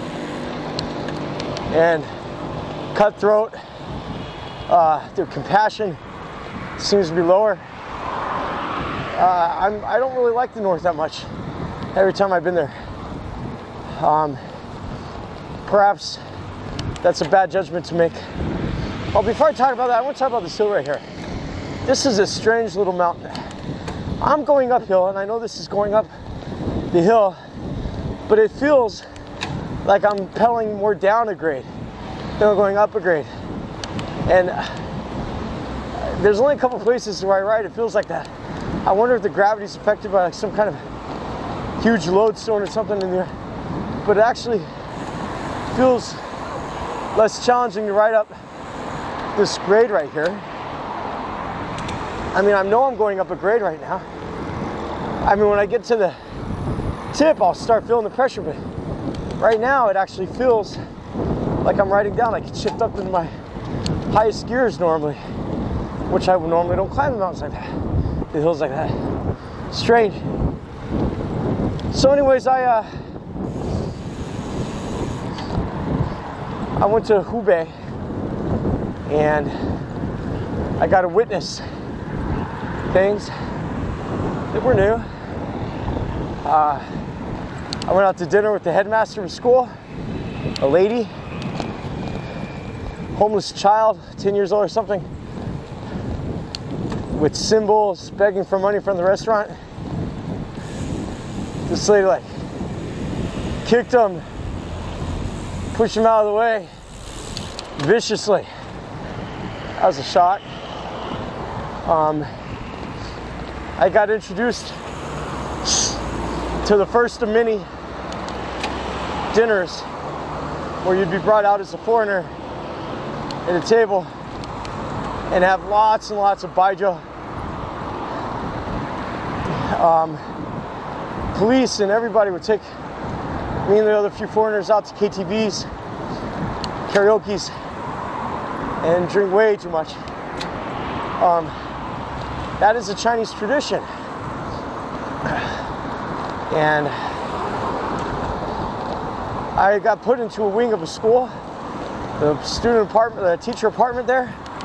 And cutthroat, uh, their compassion seems to be lower. Uh, I'm, I don't really like the north that much every time I've been there. Um, perhaps that's a bad judgment to make. Well, before I talk about that, I want to talk about this hill right here. This is a strange little mountain. I'm going uphill, and I know this is going up the hill, but it feels like I'm pedaling more down a grade than going up a grade. And there's only a couple places where I ride, it feels like that. I wonder if the gravity's affected by like some kind of huge lodestone or something in there. But it actually feels less challenging to ride up this grade right here. I mean, I know I'm going up a grade right now. I mean, when I get to the tip, I'll start feeling the pressure, but right now it actually feels like I'm riding down. I can shift up in my highest gears normally, which I would normally don't climb the mountains like that, the hills like that. Strange. So anyways, I uh, I went to Hubei, and I got to witness things that were new. Uh, I went out to dinner with the headmaster of school, a lady, homeless child, ten years old or something, with cymbals, begging for money from the restaurant. This lady like kicked him, pushed him out of the way viciously. That was a shock. Um, I got introduced to the first of many dinners where you'd be brought out as a foreigner at a table and have lots and lots of baijiu. Um, police and everybody would take me and the other few foreigners out to K T Vs, karaoke's, and drink way too much. Um, that is a Chinese tradition. And I got put into a wing of a school, the student apartment, the teacher apartment there.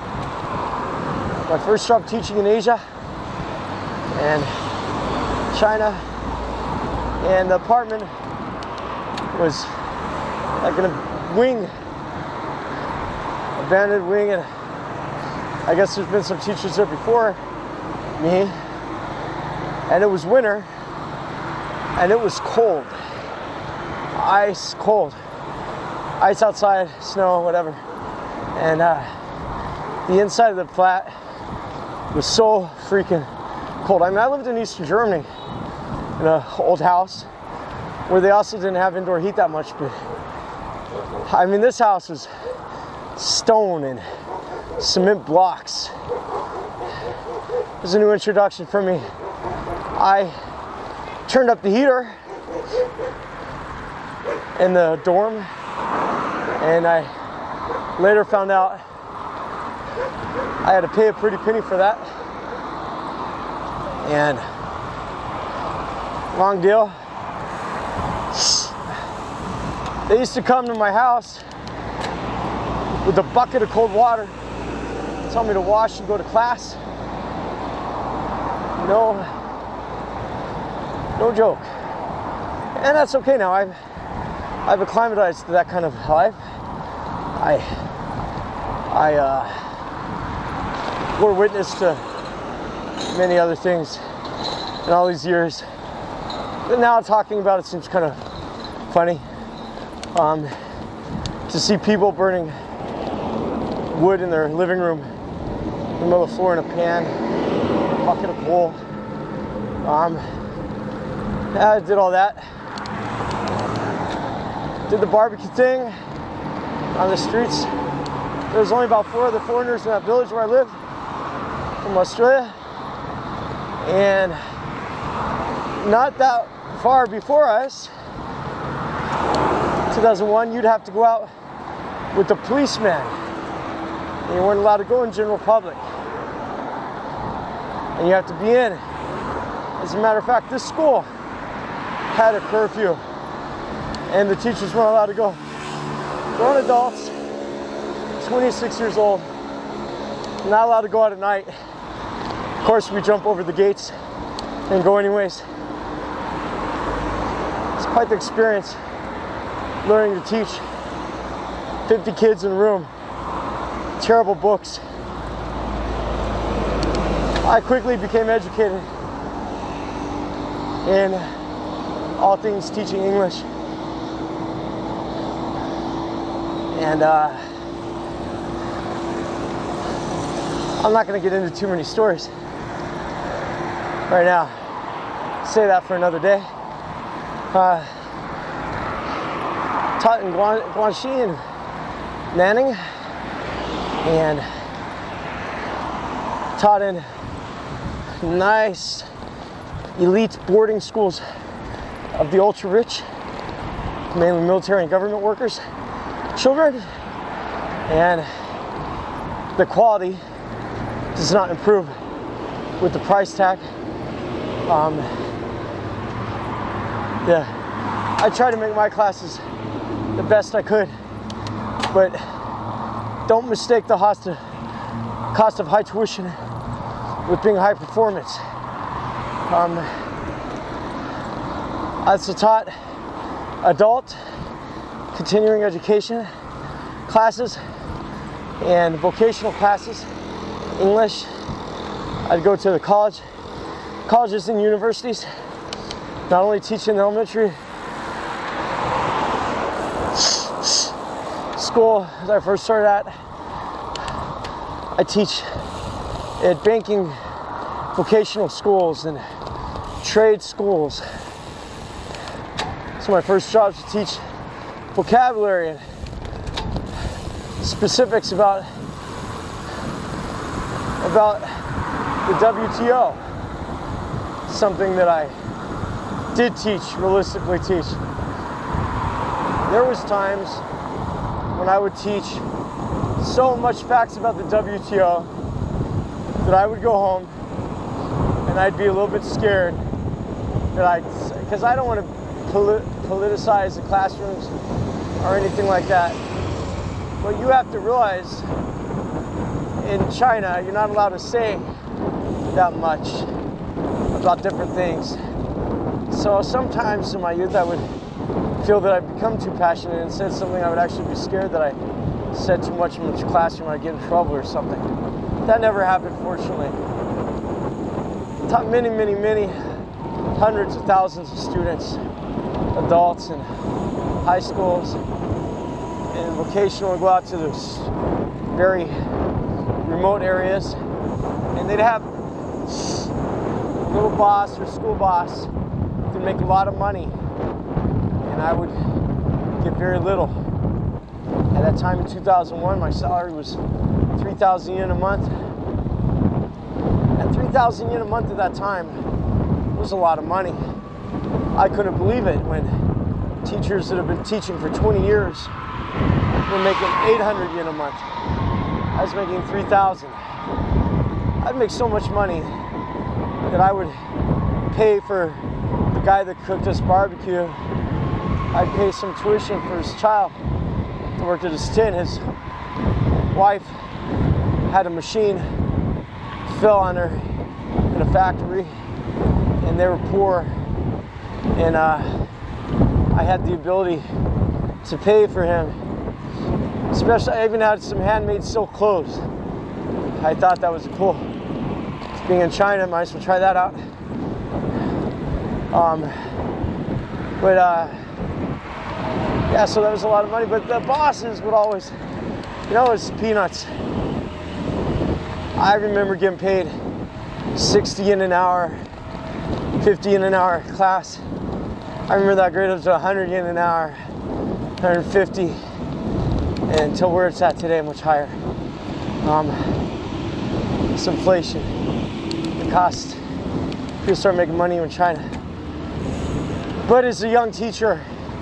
My first job teaching in Asia and China, and the apartment was like in a wing, abandoned wing, and I guess there's been some teachers there before me, and it was winter, and it was cold. Ice cold. Ice outside, snow, whatever. And uh, the inside of the flat was so freaking cold. I mean, I lived in Eastern Germany in an old house where they also didn't have indoor heat that much, but I mean, this house was stone and cement blocks. It was a new introduction for me. I turned up the heater in the dorm, and I later found out I had to pay a pretty penny for that. And long deal. They used to come to my house with a bucket of cold water, tell me to wash and go to class. No, no joke. And that's okay now. I've, I've acclimatized to that kind of life. I, I uh, bore witness to many other things in all these years. But now talking about it seems kind of funny. Um, to see people burning wood in their living room, in the middle of the floor in a pan, a bucket of coal. Um, yeah, I did all that. Did the barbecue thing on the streets. There was only about four other foreigners in that village where I lived, from Australia. And not that far before us, two thousand one, you'd have to go out with the policeman. And you weren't allowed to go in general public. And you have to be in. As a matter of fact, this school had a curfew, and the teachers weren't allowed to go. Grown adults, twenty-six years old, not allowed to go out at night. Of course, we jump over the gates and go anyways. It's quite the experience learning to teach fifty kids in a room, terrible books. I quickly became educated in all things teaching English. And uh, I'm not going to get into too many stories right now. Say that for another day. Uh, taught in Guan Guangxi and Nanning, and taught in nice elite boarding schools of the ultra rich, mainly military and government workers, children, and the quality does not improve with the price tag. Um, yeah, I try to make my classes the best I could, but don't mistake the cost of, cost of high tuition with being high performance. Um, I also taught adult continuing education classes and vocational classes, English. I'd go to the college, colleges and universities, not only teaching the elementary school as I first started at, I teach at banking vocational schools and trade schools. So my first job is to teach vocabulary and specifics about about the W T O, something that I did teach, realistically teach. There was times when I would teach so much facts about the W T O that I would go home and I'd be a little bit scared that I, because I don't want to polit politicize the classrooms or anything like that. But you have to realize in China, you're not allowed to say that much about different things. So sometimes in my youth, I would feel that I'd become too passionate and said something I would actually be scared that I said too much in the classroom, I'd get in trouble or something. That never happened, fortunately. Taught many, many, many hundreds of thousands of students, adults in high schools and vocational, and go out to those very remote areas, and they'd have a little boss or school boss who'd make a lot of money, and I would get very little. At that time in two thousand one, my salary was three thousand yen a month. And three thousand yen a month at that time was a lot of money. I couldn't believe it when teachers that have been teaching for twenty years were making eight hundred yen a month. I was making three thousand. I'd make so much money that I would pay for the guy that cooked us barbecue. I'd pay some tuition for his child that worked at his tin. His wife had a machine fell on her in a factory, and they were poor, and uh, I had the ability to pay for him. Especially, I even had some handmade silk clothes. I thought that was cool. Being in China, might as well try that out. Um, but uh, yeah, so that was a lot of money. But the bosses would always, you know, it's peanuts. I remember getting paid sixty yen an hour, fifty yen an hour class. I remember that grade up to one hundred yen an hour, one hundred fifty, and until where it's at today, much higher. Um, it's inflation. The cost. People start making money in China. But as a young teacher,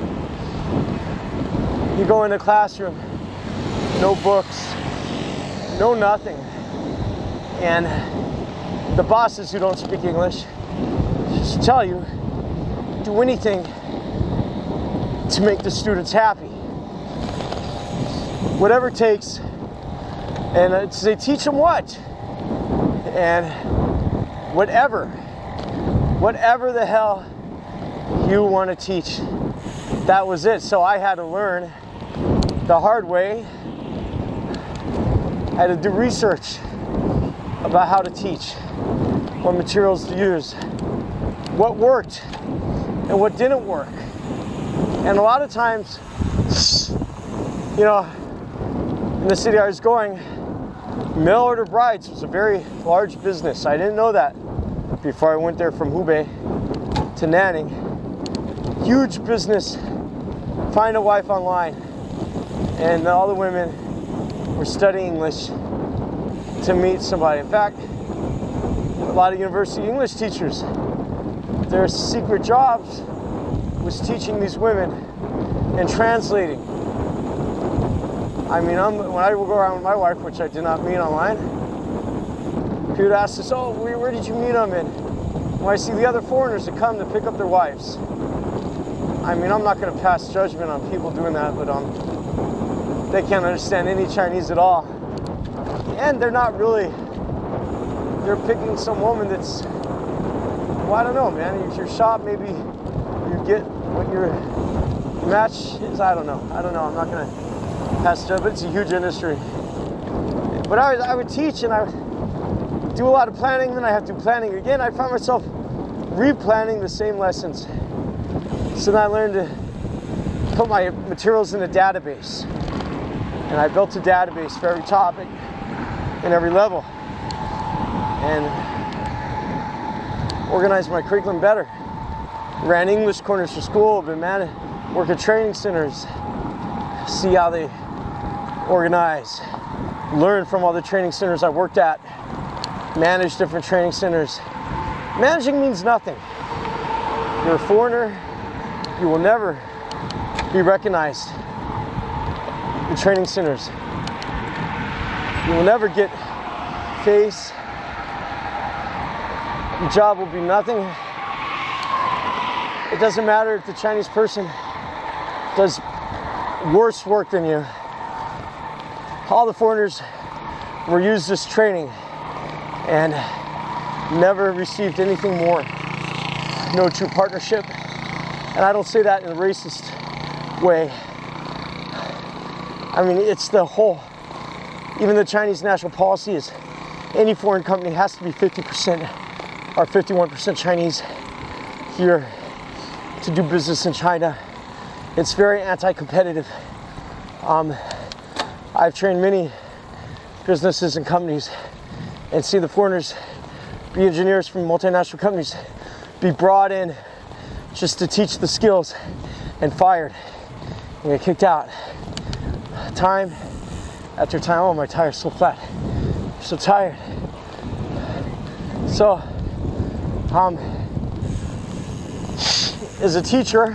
you go in the classroom, no books, no nothing. And the bosses who don't speak English just tell you, do anything to make the students happy. Whatever it takes. And uh, they teach them what? And whatever, whatever the hell you want to teach, that was it. So I had to learn the hard way. I had to do research about how to teach, what materials to use, what worked and what didn't work. And a lot of times, you know, in the city I was going, mail order brides was a very large business. I didn't know that before I went there from Hubei to Nanning. Huge business. Find a wife online. And all the women were studying English to meet somebody. In fact, a lot of university English teachers, their secret jobs was teaching these women and translating. I mean, I'm, when I would go around with my wife, which I did not meet online, people would ask us, oh, where, where did you meet them? And when I see the other foreigners that come to pick up their wives, I mean, I'm not going to pass judgment on people doing that, but um, they can't understand any Chinese at all. And they're not really, they're picking some woman that's, well, I don't know, man. If your shop, maybe you get what your match is. I don't know. I don't know. I'm not going to pass judgment, but it's a huge industry. But I, I would teach, and I would do a lot of planning, then I have to do planning again. I found myself replanning the same lessons. So then I learned to put my materials in a database. And I built a database for every topic and every level. And organized my curriculum better. Ran English corners for school, been man work at training centers, see how they organize, learn from all the training centers I worked at, manage different training centers. Managing means nothing. You're a foreigner, you will never be recognized in training centers. You will never get face. Your job will be nothing. It doesn't matter if the Chinese person does worse work than you. All the foreigners were used as training and never received anything more. No true partnership. And I don't say that in a racist way. I mean, it's the whole, even the Chinese national policy is any foreign company has to be fifty percent or fifty-one percent Chinese here to do business in China. It's very anti-competitive. Um, I've trained many businesses and companies and see the foreigners be engineers from multinational companies be brought in just to teach the skills and fired and get kicked out. Time after time. Oh, my tire's so flat. I'm so tired. So, um, as a teacher,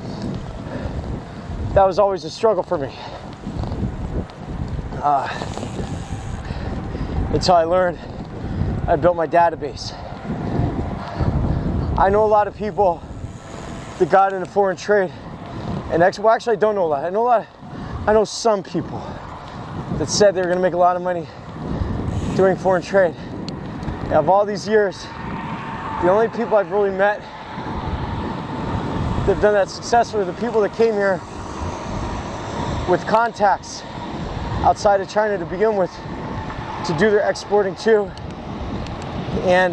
that was always a struggle for me. Uh, until I learned, I built my database. I know a lot of people that got into foreign trade, and ex well, actually, I don't know a lot. I know a lot. I know some people that said they were going to make a lot of money doing foreign trade. And of all these years, the only people I've really met that have done that successfully are the people that came here with contacts outside of China to begin with, to do their exporting too, and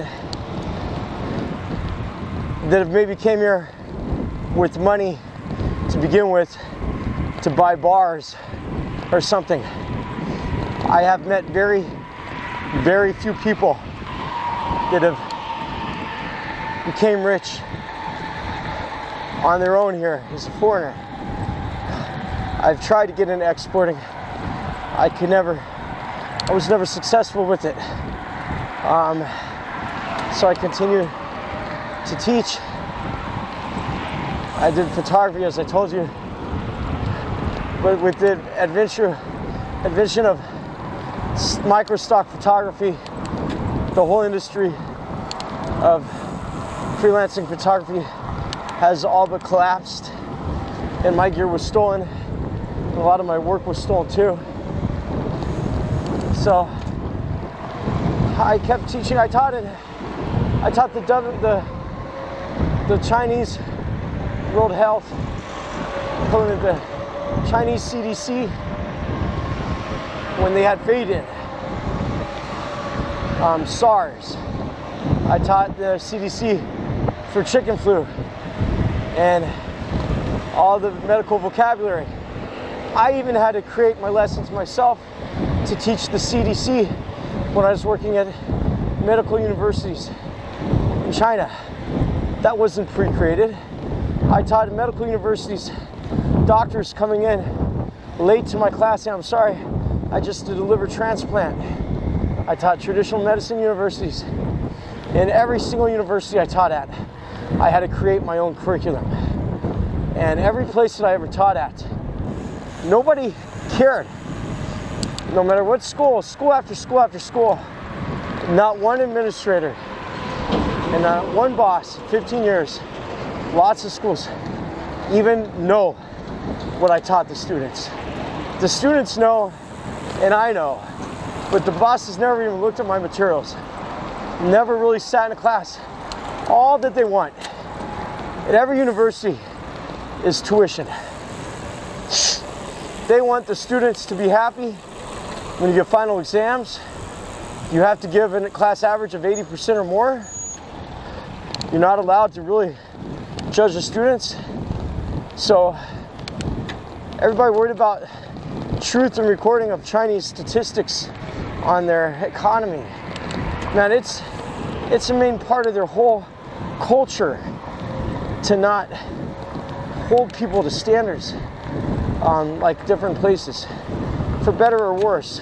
that have maybe came here with money to begin with to buy bars or something. I have met very, very few people that have became rich on their own here as a foreigner. I've tried to get into exporting. I could never, I was never successful with it. Um, so I continue to teach. I did photography, as I told you, but with the adventure, invention of micro stock photography, the whole industry of freelancing photography has all but collapsed, and my gear was stolen. A lot of my work was stolen too. So I kept teaching. I taught it. I taught the the the Chinese World Health, calling it the Chinese C D C, when they had fade-in, um, SARS. I taught the C D C for chicken flu and all the medical vocabulary. I even had to create my lessons myself to teach the C D C when I was working at medical universities in China. That wasn't pre-created. I taught at medical universities, doctors coming in late to my class saying, I'm sorry, I just delivered transplant. I taught traditional medicine universities. In every single university I taught at, I had to create my own curriculum. And every place that I ever taught at, nobody cared. No matter what school, school after school after school, not one administrator and not one boss, fifteen years, lots of schools, even know what I taught the students. The students know, and I know, but the bosses never even looked at my materials, never really sat in a class. All that they want at every university is tuition. They want the students to be happy when you get final exams. You have to give a class average of eighty percent or more. You're not allowed to really judge the students. So everybody worried about truth and recording of Chinese statistics on their economy. Man, it's it's a main part of their whole culture to not hold people to standards, um, like different places, for better or worse.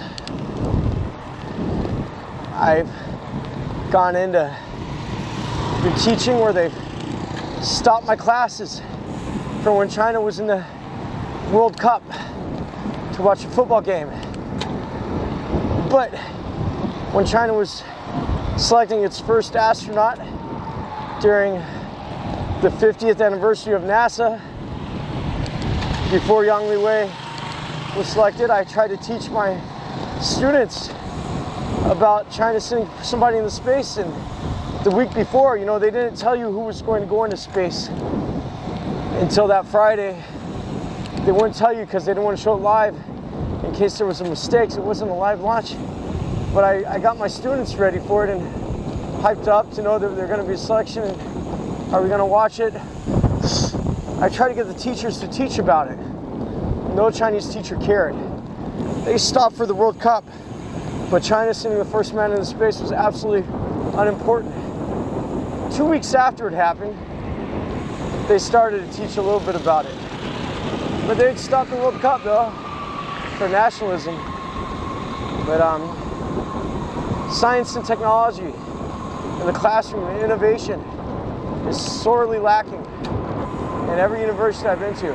I've gone into been teaching where they've stopped my classes from when China was in the World Cup to watch a football game. But when China was selecting its first astronaut during the fiftieth anniversary of NASA, before Yang Liwei was selected, I tried to teach my students about China sending somebody into space, and the week before, you know, they didn't tell you who was going to go into space until that Friday. They wouldn't tell you because they didn't want to show it live in case there was a mistake, so it wasn't a live launch. but I, I got my students ready for it and hyped up to know that they're going to be a selection and are we going to watch it. I tried to get the teachers to teach about it. No Chinese teacher cared. They stopped for the World Cup, but China sending the first man into space was absolutely unimportant. Two weeks after it happened, they started to teach a little bit about it. But they'd stopped the World Cup though, for nationalism. But um, science and technology in the classroom and innovation is sorely lacking in every university I've been to.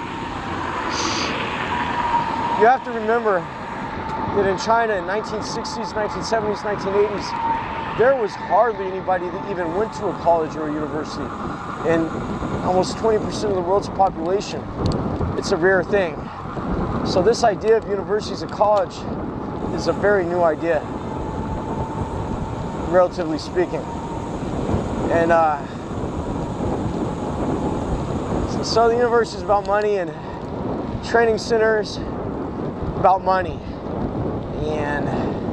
You have to remember that in China in nineteen sixties, nineteen seventies, nineteen eighties, there was hardly anybody that even went to a college or a university. And almost twenty percent of the world's population, it's a rare thing. So this idea of universities and college is a very new idea, relatively speaking. And uh, so the university is about money, and training centers about money. And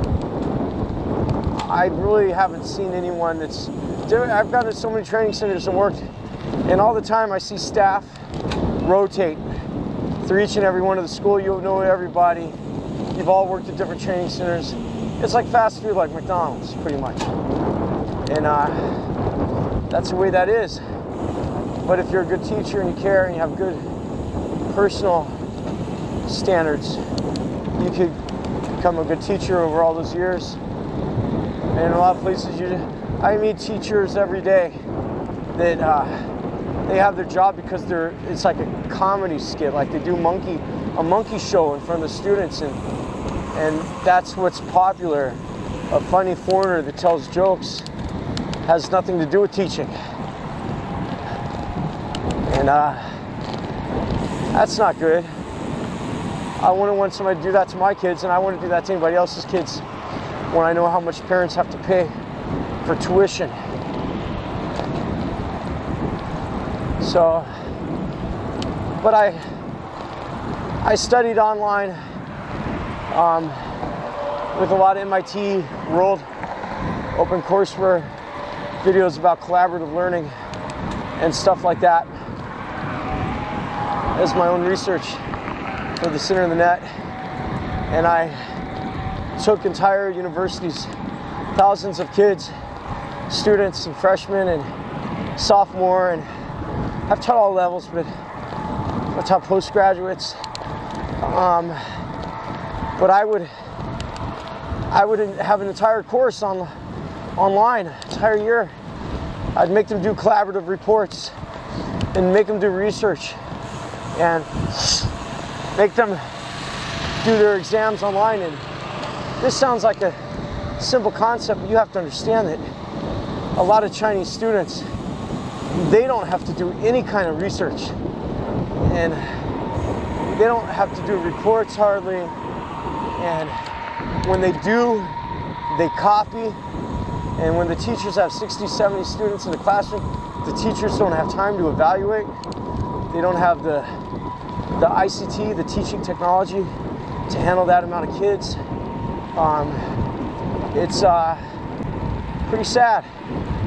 I really haven't seen anyone that's doing, I've gone to so many training centers and worked, and all the time I see staff rotate through each and every one of the school. You'll know everybody. You've all worked at different training centers. It's like fast food, like McDonald's, pretty much. And uh, that's the way that is. But if you're a good teacher and you care and you have good personal standards, you could become a good teacher over all those years. And in a lot of places, you, I meet teachers every day that uh, they have their job because they're, it's like a comedy skit, like they do monkey, a monkey show in front of the students, and and that's what's popular. A funny foreigner that tells jokes has nothing to do with teaching. And uh, that's not good. I wouldn't want somebody to do that to my kids, and I wouldn't do that to anybody else's kids when I know how much parents have to pay for tuition. So, but I I studied online um, with a lot of M I T World Open Courseware videos about collaborative learning and stuff like that as my own research for the Center of the Net. And I took entire universities, thousands of kids, students and freshmen and sophomore, and I've taught all levels, but I taught postgraduates. Um, but I would, I would have an entire course on online, entire year. I'd make them do collaborative reports and make them do research and make them do their exams online. And this sounds like a simple concept, but you have to understand that a lot of Chinese students, they don't have to do any kind of research, and they don't have to do reports hardly, and when they do, they copy. And when the teachers have sixty, seventy students in the classroom, the teachers don't have time to evaluate. They don't have the the I C T, the teaching technology, to handle that amount of kids. Um, it's uh, pretty sad.